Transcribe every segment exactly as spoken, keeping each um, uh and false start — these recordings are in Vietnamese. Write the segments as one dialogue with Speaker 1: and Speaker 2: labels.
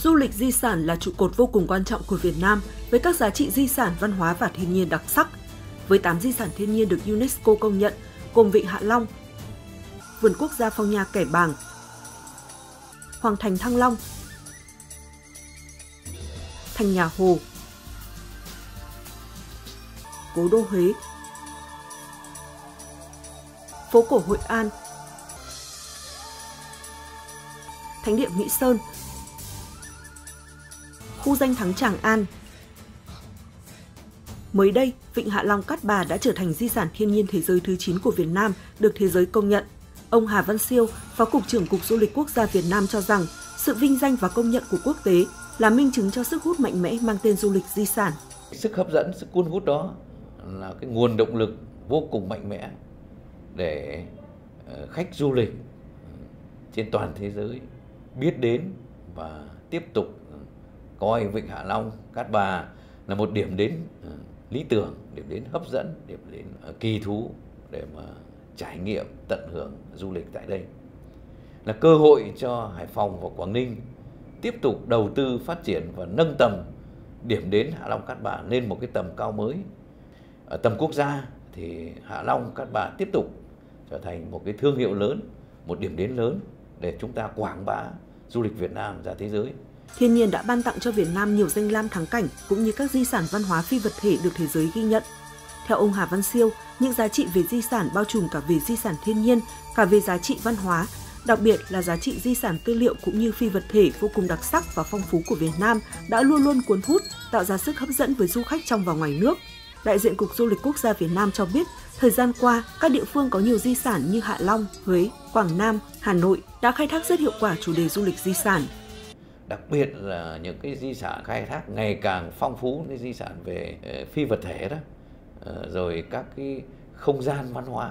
Speaker 1: Du lịch di sản là trụ cột vô cùng quan trọng của Việt Nam với các giá trị di sản văn hóa và thiên nhiên đặc sắc. Với tám di sản thiên nhiên được UNESCO công nhận, gồm Vịnh Hạ Long, Vườn Quốc gia Phong Nha Kẻ Bàng, Hoàng thành Thăng Long, Thành Nhà Hồ, Cố đô Huế, Phố cổ Hội An, Thánh địa Mỹ Sơn, Khu danh thắng Tràng An. Mới đây, Vịnh Hạ Long Cát Bà đã trở thành di sản thiên nhiên thế giới thứ chín của Việt Nam, được thế giới công nhận. Ông Hà Văn Siêu, Phó Cục trưởng Cục Du lịch Quốc gia Việt Nam cho rằng, sự vinh danh và công nhận của quốc tế là minh chứng cho sức hút mạnh mẽ mang tên du lịch di sản.
Speaker 2: Sức hấp dẫn, sức cuốn hút đó là cái nguồn động lực vô cùng mạnh mẽ để khách du lịch trên toàn thế giới biết đến và tiếp tục coi Vịnh Hạ Long, Cát Bà là một điểm đến lý tưởng, điểm đến hấp dẫn, điểm đến kỳ thú để mà trải nghiệm, tận hưởng du lịch tại đây. Là cơ hội cho Hải Phòng và Quảng Ninh tiếp tục đầu tư phát triển và nâng tầm điểm đến Hạ Long Cát Bà lên một cái tầm cao mới. Ở tầm quốc gia thì Hạ Long Cát Bà tiếp tục trở thành một cái thương hiệu lớn, một điểm đến lớn để chúng ta quảng bá du lịch Việt Nam ra thế giới.
Speaker 1: Thiên nhiên đã ban tặng cho Việt Nam nhiều danh lam thắng cảnh cũng như các di sản văn hóa phi vật thể được thế giới ghi nhận. Theo ông Hà Văn Siêu, những giá trị về di sản bao trùm cả về di sản thiên nhiên, cả về giá trị văn hóa, đặc biệt là giá trị di sản tư liệu cũng như phi vật thể vô cùng đặc sắc và phong phú của Việt Nam đã luôn luôn cuốn hút, tạo ra sức hấp dẫn với du khách trong và ngoài nước. Đại diện Cục Du lịch Quốc gia Việt Nam cho biết, thời gian qua, các địa phương có nhiều di sản như Hạ Long, Huế, Quảng Nam, Hà Nội đã khai thác rất hiệu quả chủ đề du lịch di sản.
Speaker 2: Đặc biệt là những cái di sản khai thác ngày càng phong phú, cái di sản về phi vật thể đó, rồi các cái không gian văn hóa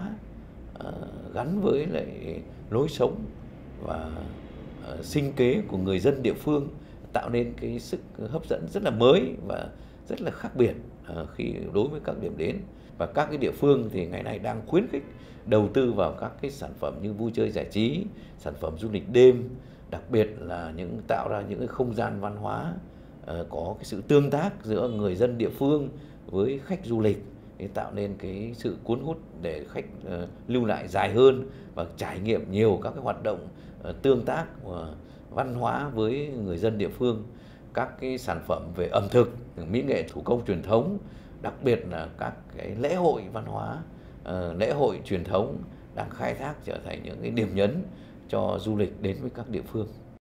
Speaker 2: gắn với lại lối sống và sinh kế của người dân địa phương, tạo nên cái sức hấp dẫn rất là mới và rất là khác biệt khi đối với các điểm đến. Và các cái địa phương thì ngày nay đang khuyến khích đầu tư vào các cái sản phẩm như vui chơi giải trí, sản phẩm du lịch đêm, đặc biệt là những tạo ra những cái không gian văn hóa uh, có cái sự tương tác giữa người dân địa phương với khách du lịch để tạo nên cái sự cuốn hút để khách uh, lưu lại dài hơn và trải nghiệm nhiều các cái hoạt động uh, tương tác uh, văn hóa với người dân địa phương. Các cái sản phẩm về ẩm thực, mỹ nghệ thủ công truyền thống, đặc biệt là các cái lễ hội văn hóa, uh, lễ hội truyền thống đang khai thác trở thành những cái điểm nhấn cho du lịch đến với các địa phương.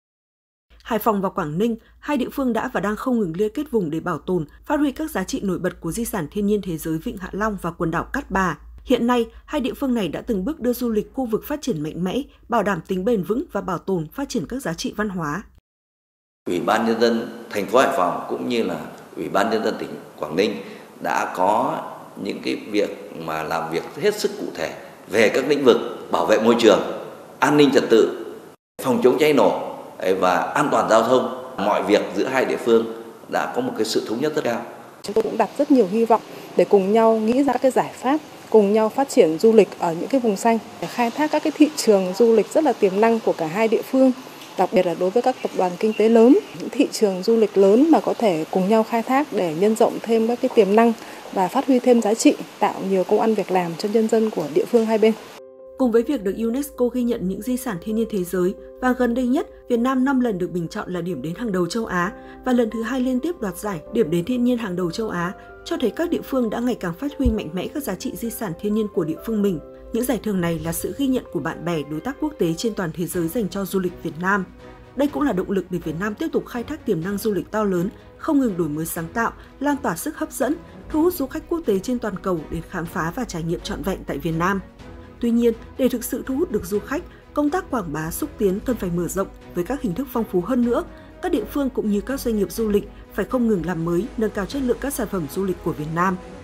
Speaker 1: Hải Phòng và Quảng Ninh, hai địa phương đã và đang không ngừng liên kết vùng để bảo tồn, phát huy các giá trị nổi bật của di sản thiên nhiên thế giới Vịnh Hạ Long và quần đảo Cát Bà. Hiện nay, hai địa phương này đã từng bước đưa du lịch khu vực phát triển mạnh mẽ, bảo đảm tính bền vững và bảo tồn, phát triển các giá trị văn hóa.
Speaker 3: Ủy ban Nhân dân thành phố Hải Phòng cũng như là Ủy ban Nhân dân tỉnh Quảng Ninh đã có những cái việc mà làm việc hết sức cụ thể về các lĩnh vực bảo vệ môi trường, an ninh trật tự, phòng chống cháy nổ và an toàn giao thông. Mọi việc giữa hai địa phương đã có một cái sự thống nhất rất cao.
Speaker 4: Chúng tôi cũng đặt rất nhiều hy vọng để cùng nhau nghĩ ra các cái giải pháp, cùng nhau phát triển du lịch ở những cái vùng xanh, để khai thác các cái thị trường du lịch rất là tiềm năng của cả hai địa phương. Đặc biệt là đối với các tập đoàn kinh tế lớn, những thị trường du lịch lớn mà có thể cùng nhau khai thác để nhân rộng thêm các cái tiềm năng và phát huy thêm giá trị, tạo nhiều công ăn việc làm cho nhân dân của địa phương hai bên.
Speaker 1: Cùng với việc được UNESCO ghi nhận những di sản thiên nhiên thế giới và gần đây nhất, Việt Nam năm lần được bình chọn là điểm đến hàng đầu châu Á và lần thứ hai liên tiếp đoạt giải điểm đến thiên nhiên hàng đầu châu Á, cho thấy các địa phương đã ngày càng phát huy mạnh mẽ các giá trị di sản thiên nhiên của địa phương mình. Những giải thưởng này là sự ghi nhận của bạn bè, đối tác quốc tế trên toàn thế giới dành cho du lịch Việt Nam. Đây cũng là động lực để Việt Nam tiếp tục khai thác tiềm năng du lịch to lớn, không ngừng đổi mới sáng tạo, lan tỏa sức hấp dẫn, thu hút du khách quốc tế trên toàn cầu đến khám phá và trải nghiệm trọn vẹn tại Việt Nam. Tuy nhiên, để thực sự thu hút được du khách, công tác quảng bá xúc tiến cần phải mở rộng với các hình thức phong phú hơn nữa. Các địa phương cũng như các doanh nghiệp du lịch phải không ngừng làm mới, nâng cao chất lượng các sản phẩm du lịch của Việt Nam.